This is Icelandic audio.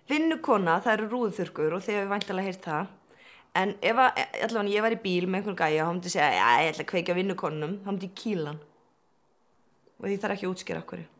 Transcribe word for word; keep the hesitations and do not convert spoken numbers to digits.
Vinnukona, það eru rúðuþurrkur og þið hefur væntanlega heyrt það. En ef að, allavega ég var í bíl með einhvern gæja og hann myndi segja, já, ég ætla að kveikja vinnukonunum, þá myndi ég kýla hann. Og því þarf ekki að útskýra af hverju.